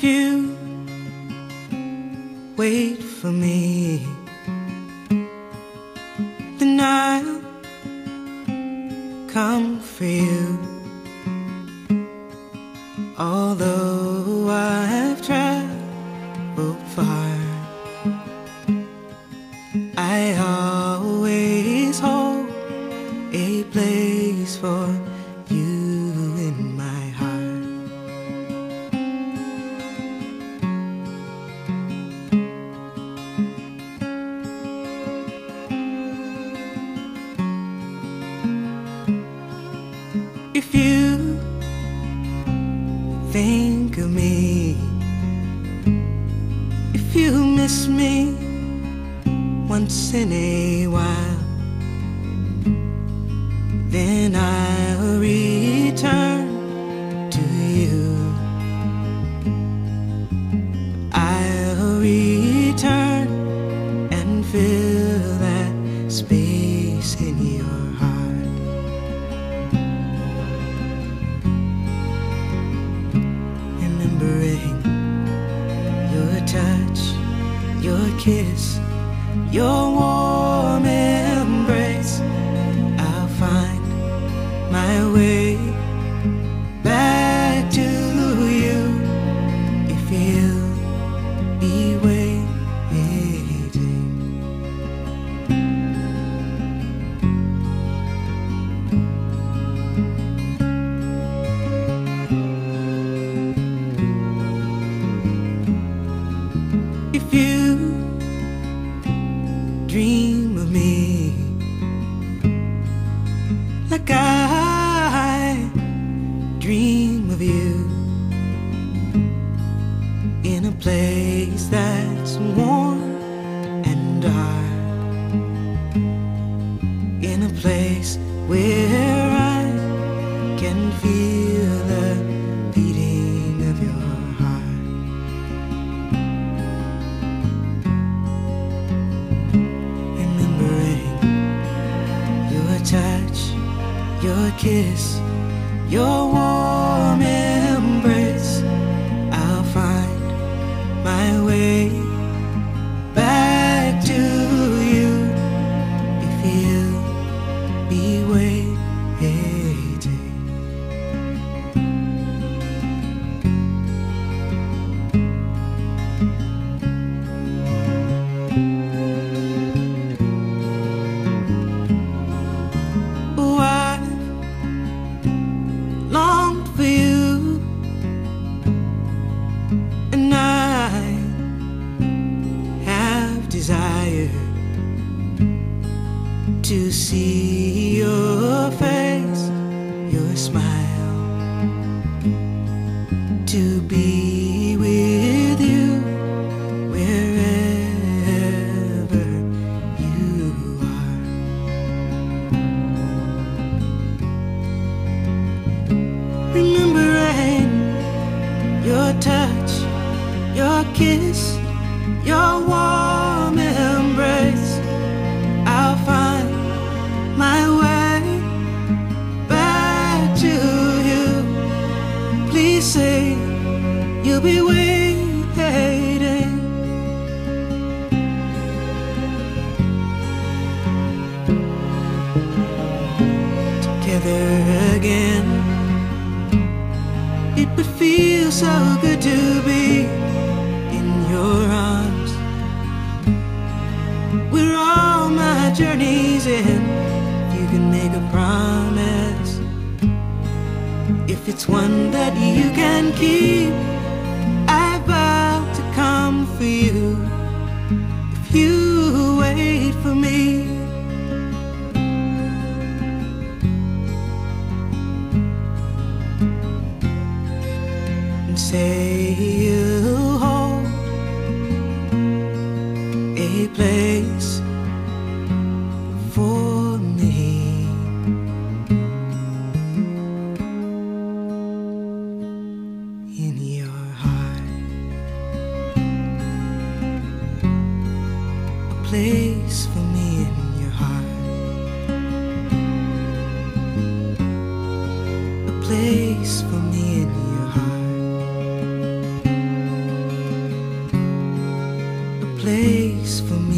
If you wait for me, then I'll come for you. Although I've traveled far, I always hold a place for you in my heart. If you think of me, if you miss me once in a while, then I'll return to you. I'll return and fill that space in your heart. Remembering your touch, your kiss, your warm embrace, I'll find my way back to you if you'll be waiting. If you dream of me like I dream of you, in a place that's warm and dark, in a place where I can feel the beating of your heart. Remembering your touch, your kiss, your warm embrace, I'll find my way back to you if you'll be waiting. Oh, I've longed for you, and I have desired to see your face, your smile, to be with you wherever you are. Remembering your touch, your kiss, your warm embrace, I'll find my way back to you. Please say you'll be waiting. Together again, it would feel so good to be in your arms, where all my journeys end. You can make a promise, if it's one that you can keep, I vow to come for you if you wait for me. And say you'll hold a place for me in your heart, a place for me in your heart, a place for me in your heart. place for